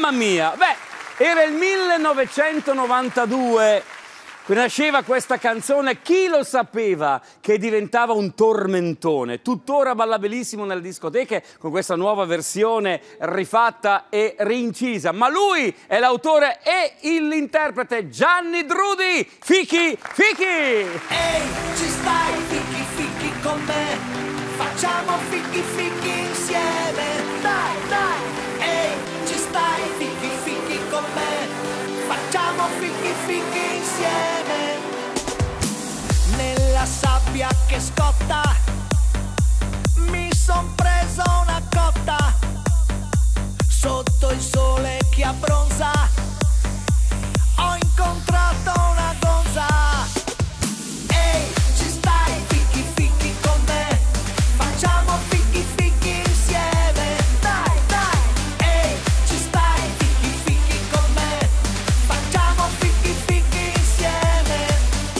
Mamma mia! Beh, era il 1992, nasceva questa canzone, chi lo sapeva che diventava un tormentone? Tuttora ballabilissimo nelle discoteche con questa nuova versione rifatta e rincisa. Ma lui è l'autore e l'interprete, Gianni Drudi! Fichi, Fichi! Ehi, ci stai, Fichi, Fichi con me? Facciamo Fichi, Fichi insieme! Dai, dai! Ehi, ci stai, Fichi, Fichi con me? Facciamo Fichi, Fichi insieme! Nella sabbia che scotta mi son preso una cotta, sotto il sole che abbronza ho incontrato una gonza. Ehi, ci stai, Fichi, Fichi con me? Facciamo Fichi, Fichi insieme. Dai, dai. Ehi, ci stai, Fichi, Fichi con me? Facciamo Fichi, Fichi insieme.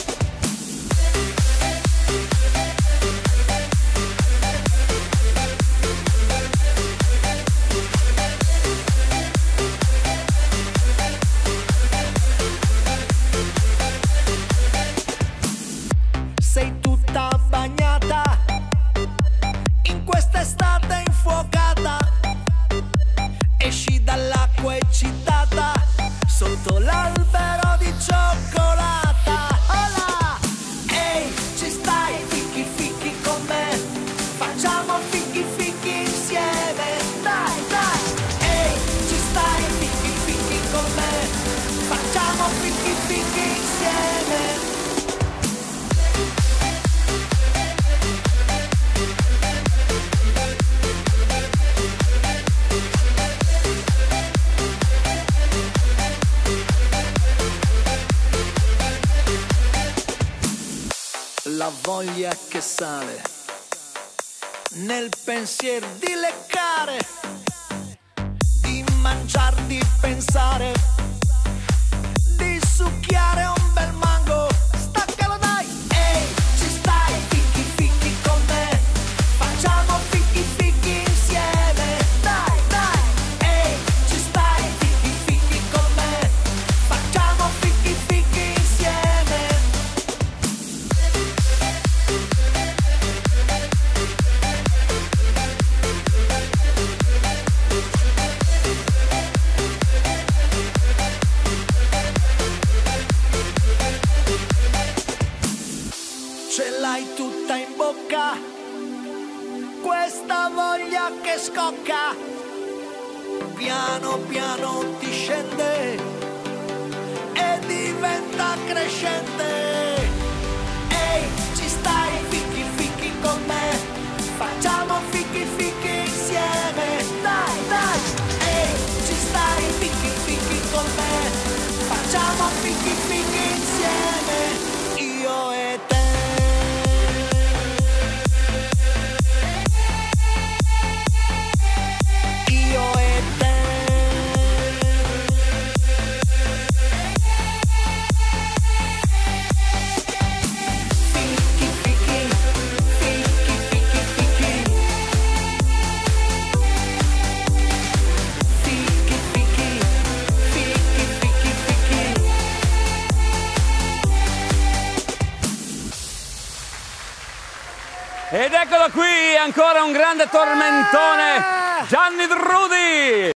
Sei tutta bagnata in quest'estate infuocata, esci dall'acqua eccitata sotto l'albero di cioccolata. Hola! Ehi, ci stai, Fichi, Fichi con me? Facciamo Fichi, Fichi insieme. Dai, dai! Ehi, ci stai, Fichi, Fichi con me? Facciamo Fichi, Fichi insieme. La voglia che sale nel pensier di leccare, di mangiar, di pensare, di succhiare un bel mango. Staccalo dai! Ehi, ci stai, Fichi, Fichi con me? Facciamo Fichi, Fichi insieme. Dai, dai! Ehi, ci stai, Fichi, Fichi con me? Facciamo Fichi, Fichi insieme. Ce l'hai tutta in bocca, questa voglia che scocca, piano piano ti scende e diventa crescente. Ehi, ci stai, Fichi, Fichi con me? Facciamo Fichi, Fichi insieme. Dai, dai! Ehi, ci stai, Fichi, Fichi con me? Facciamo Fichi, Fichi insieme. Io e te. Io e te. Fichi, Fichi, Fichi, Fichi, Fichi. Fichi, Fichi, Fichi, Fichi, Fichi. Ed eccolo qui, ancora un grande tormentone, Gianni Drudi!